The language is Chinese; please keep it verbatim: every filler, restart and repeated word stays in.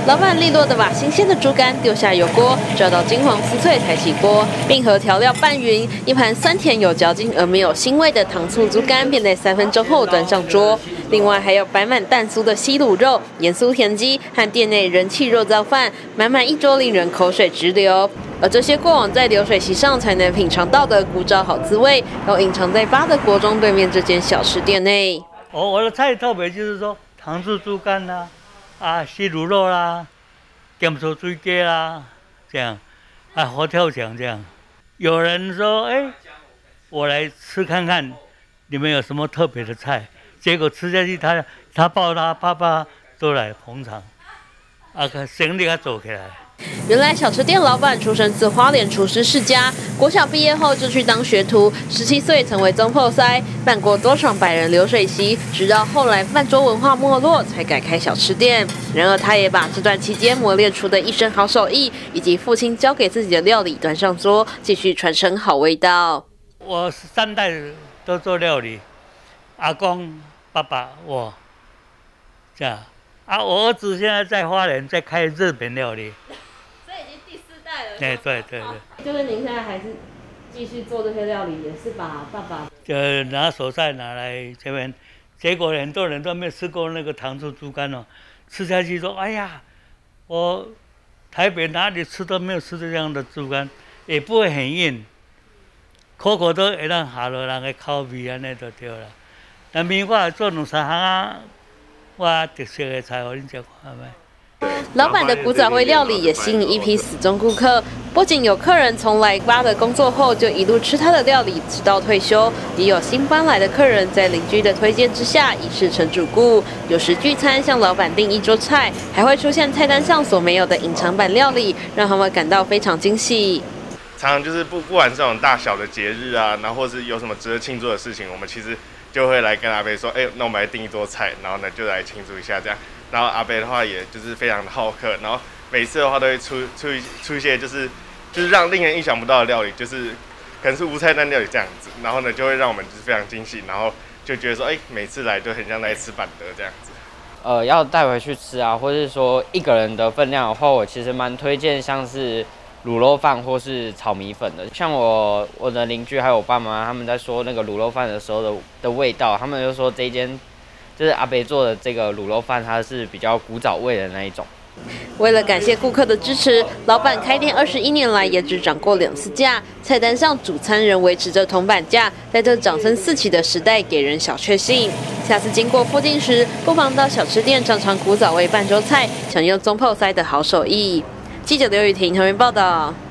老板利落的把新鲜的猪肝丢下油锅，照到金黄酥脆才起锅，并和调料拌匀，一盘酸甜有嚼劲而没有腥味的糖醋猪肝便在三分钟后端上桌。另外还有摆满蛋酥的西卤肉、盐酥田鸡和店内人气肉燥饭，满满一桌令人口水直流。而这些过往在流水席上才能品尝到的古早好滋味，都隐藏在八德国中对面这间小吃店内。 哦，我的菜特别就是说糖醋猪肝啦、啊，啊西卤肉啦，咸酥水鸡啦，这样，啊佛跳墙这样。有人说，哎，我来吃看看，你们有什么特别的菜？结果吃下去，他他抱他爸爸都来捧场，啊，生意他做起来。 原来小吃店老板出身自花莲厨师世家，国小毕业后就去当学徒，十七岁成为中破塞，办过多场百人流水席，直到后来饭桌文化没落，才改开小吃店。然而他也把这段期间磨练出的一身好手艺，以及父亲教给自己的料理端上桌，继续传承好味道。 我三代都做料理，阿公、爸爸我，这样啊，我儿子现在在花莲在开日本料理。对对对对， 就是您现在还是继续做这些料理，也是把爸爸就拿手菜拿来这边，结果很多人都没有吃过那个糖醋猪肝哦，吃下去说，哎呀，我台北哪里吃都没有吃这样的猪肝，也不会很硬，口口都会让下落人的口味安尼就对了。但是我做两三项啊，我特色的菜，互恁食看卖。 老板的古早味料理也吸引一批死忠顾客，不仅有客人从来八德工作后就一路吃他的料理直到退休，也有新搬来的客人在邻居的推荐之下一试成主顾。有时聚餐向老板订一桌菜，还会出现菜单上所没有的隐藏版料理，让他们感到非常惊喜。 常常就是不不管这种大小的节日啊，然后或是有什么值得庆祝的事情，我们其实就会来跟阿伯说，哎、欸，那我们来订一桌菜，然后呢就来庆祝一下这样。然后阿伯的话，也就是非常的好客，然后每次的话都会出出出一些就是就是让令人意想不到的料理，就是可能是无菜单料理这样子，然后呢就会让我们就是非常惊喜，然后就觉得说，哎、欸，每次来就很像来吃板德这样子。 呃，要带回去吃啊，或是说一个人的分量的话，我其实蛮推荐像是卤肉饭或是炒米粉的。像我我的邻居还有我爸妈，他们在说那个卤肉饭的时候的的味道，他们就说这一间。就是阿伯做的这个卤肉饭，它是比较古早味的那一种。 为了感谢顾客的支持，老板开店二十一年来也只涨过两次价，菜单上主餐仍维持着铜板价，在这掌声四起的时代，给人小确幸。下次经过附近时，不妨到小吃店尝尝古早味半桌菜，享用中泡菜的好手艺。记者刘雨婷，台湾报道。